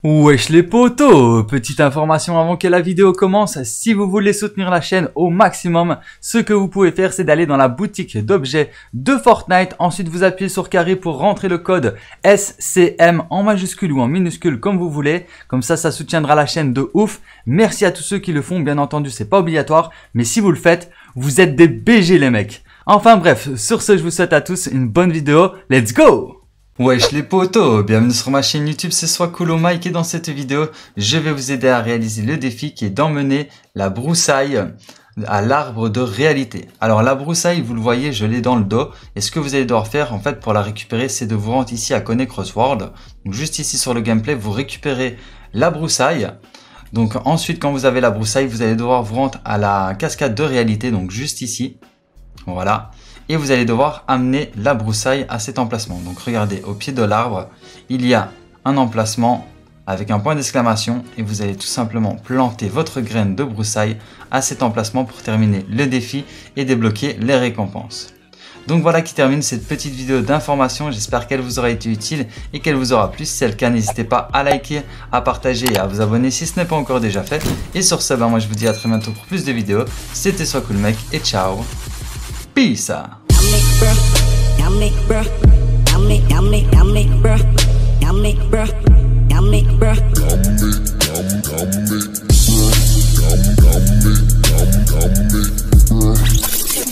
Wesh les potos, petite information avant que la vidéo commence, si vous voulez soutenir la chaîne au maximum, ce que vous pouvez faire c'est d'aller dans la boutique d'objets de Fortnite, ensuite vous appuyez sur carré pour rentrer le code SCM en majuscule ou en minuscule comme vous voulez, comme ça soutiendra la chaîne de ouf. Merci à tous ceux qui le font, bien entendu c'est pas obligatoire, mais si vous le faites, vous êtes des BG les mecs. Enfin bref, sur ce je vous souhaite à tous une bonne vidéo, let's go! Wesh les potos, bienvenue sur ma chaîne YouTube, c'est Swakulo Mike et dans cette vidéo, je vais vous aider à réaliser le défi qui est d'emmener la broussaille à l'arbre de réalité. Alors la broussaille, vous le voyez, je l'ai dans le dos et ce que vous allez devoir faire en fait pour la récupérer, c'est de vous rendre ici à Connect Crossword. Donc juste ici sur le gameplay, vous récupérez la broussaille. Donc ensuite quand vous avez la broussaille, vous allez devoir vous rendre à la cascade de réalité, donc juste ici. Voilà. Et vous allez devoir amener la broussaille à cet emplacement. Donc regardez, au pied de l'arbre, il y a un emplacement avec un point d'exclamation et vous allez tout simplement planter votre graine de broussaille à cet emplacement pour terminer le défi et débloquer les récompenses. Donc voilà qui termine cette petite vidéo d'information, j'espère qu'elle vous aura été utile et qu'elle vous aura plu. Si c'est le cas, n'hésitez pas à liker, à partager et à vous abonner si ce n'est pas encore déjà fait. Et sur ce, moi je vous dis à très bientôt pour plus de vidéos. C'était Swakulo Mike et ciao. Peace.